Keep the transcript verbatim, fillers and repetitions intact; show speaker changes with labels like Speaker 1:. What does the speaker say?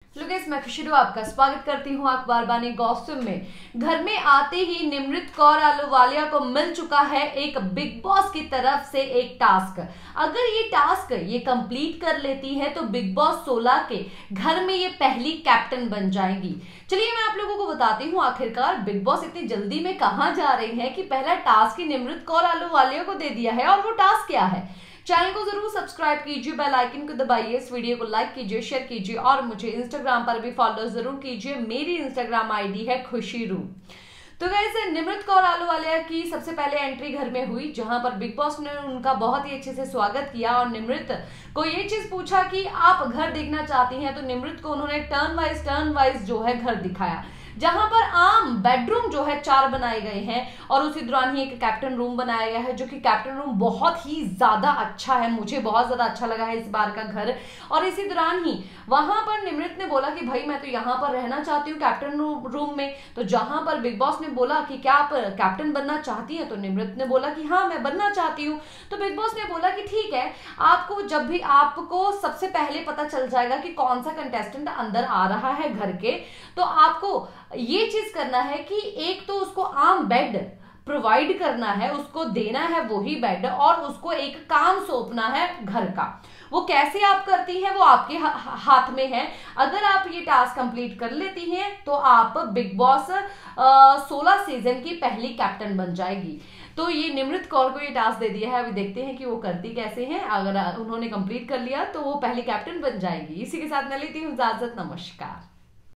Speaker 1: Hello guys, मैं खुशी आपका स्वागत करती हूँ अखबार बानी गॉसिप में। घर में आते ही निमृत कौर अहलूवालिया को मिल चुका है एक बिग बॉस की तरफ से एक टास्क। अगर ये टास्क ये कंप्लीट कर लेती है तो बिग बॉस सोलह के घर में ये पहली कैप्टन बन जाएंगी। चलिए मैं आप लोगों को बताती हूँ आखिरकार बिग बॉस इतनी जल्दी में कहाँ जा रही है कि पहला टास्क ही निमृत कौर अहलूवालिया को दे दिया है। और वो टास्क क्या है? चैनल को जरूर सब्सक्राइब कीजिए, बेल आइकन को दबाइए, इस वीडियो को लाइक कीजिए, शेयर कीजिए और मुझे इंस्टाग्राम पर भी फॉलो जरूर कीजिए। मेरी इंस्टाग्राम आईडी है खुशी रू। तो गाइस, निमृत कौर अहलूवालिया की सबसे पहले एंट्री घर में हुई, जहां पर बिग बॉस ने उनका बहुत ही अच्छे से स्वागत किया और निमृत को ये चीज पूछा कि आप घर देखना चाहती हैं। तो निमृत को उन्होंने टर्न वाइज टर्न वाइज जो है घर दिखाया, जहां पर आम बेडरूम जो है चार बनाए गए हैं और उसी दौरान ही एक कैप्टन रूम बनाया गया है, जो कि कैप्टन रूम बहुत ही ज्यादा अच्छा है। मुझे बहुत ज्यादा अच्छा लगा है इस बार का घर। और इसी दौरान ही वहां पर निमृत ने बोला कि भाई मैं तो यहाँ पर रहना चाहती हूँ कैप्टन रूम में। तो जहां पर बिग बॉस ने बोला कि क्या आप कैप्टन बनना चाहती है, तो निमृत ने बोला कि हाँ मैं बनना चाहती हूँ। तो बिग बॉस ने बोला कि ठीक है, आपको जब भी आपको सबसे पहले पता चल जाएगा कि कौन सा कंटेस्टेंट अंदर आ रहा है घर के, तो आपको ये चीज करना है कि एक तो उसको आम बेड प्रोवाइड करना है, उसको देना है वही बेड, और उसको एक काम सौंपना है घर का। वो कैसे आप करती हैं वो आपके हा, हाथ में है। अगर आप ये टास्क कंप्लीट कर लेती हैं तो आप बिग बॉस सोलह सीजन की पहली कैप्टन बन जाएगी। तो ये निमृत कौर को ये टास्क दे दिया है। अभी देखते हैं कि वो करती कैसे हैं। अगर उन्होंने कंप्लीट कर लिया तो वो पहली कैप्टन बन जाएगी। इसी के साथ मैं लेती हूँ इजाजत। नमस्कार।